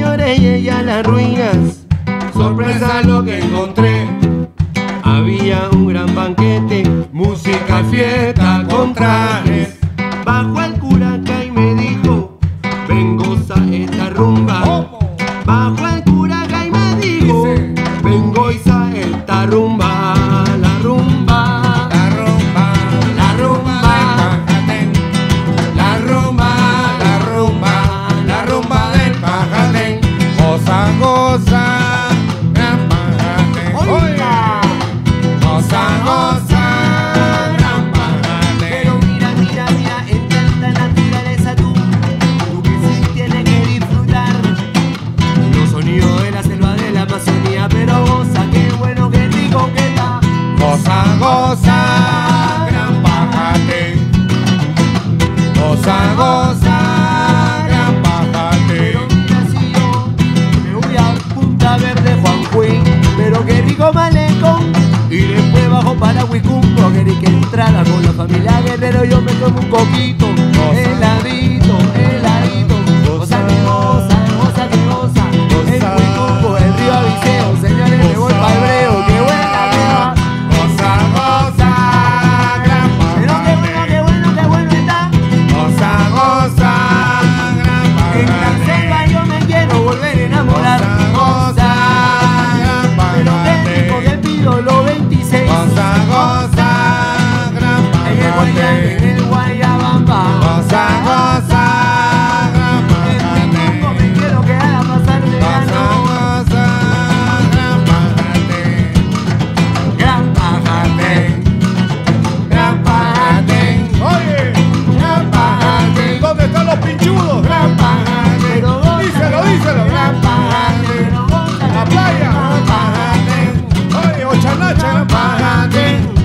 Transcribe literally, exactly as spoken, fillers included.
señores, llegué a las ruinas. Sorpresa lo que encontré. Había un gran banquete, música, fiesta con trajes. Bajó el cura acá y me dijo: ven, goza esta rumba. Bajó el cura acá y me dijo: ven, goza esta rumba. La rumba, La rumba, la rumba, la rumba, la rumba, la rumba del Pajatén. Goza, goza, gran Pajatén. oiga. Goza, goza, gran Pajatén. Pero mira, mira, mira, en tanta naturaleza tú, tú que sí tienes que disfrutar los sonidos de la selva de la Amazonía. Pero goza, qué bueno, qué rico que está. Goza, goza, gran Pajatén. Goza, goza, gran Pajatén. Pero mira, si yo me voy a Punta Verde, Juanjuín, pero qué rico malecón. Y después bajo para Huicumbo, querí que entrara con la familia Guerrero. Yo me tomo un coquito, heladito, heladito. Goza que goza, goza que goza. El Huicumbo, el río Abiseo, señores, me voy pa' Hebreo. Qué buena beba. Goza, goza, gran Pero qué bueno, Pajatén. qué bueno, qué bueno está. Goza, goza, gran En la Pajatén. selva yo me quiero volver a enamorar. Goza, goza, Pero gran qué rico que Pajatén. pido los veintiséis. Goza, goza, gran En el Guayán, en Pajatén. el Guayabamba. Goza, goza, gran En Huicumbo Pajatén. me quiero quedar a pasar Goza, verano. goza, gran Pajatén. Gran Pajatén. Gran Pajatén. Oye, gran Pajatén. ¿Dónde están los pinchudos? Gran Pajatén. Pero goza, Díselo, díselo. Gran Pajatén. pero goza, La playa. Gran Pajatén. Oye, Ochanacha. Gran Pajatén.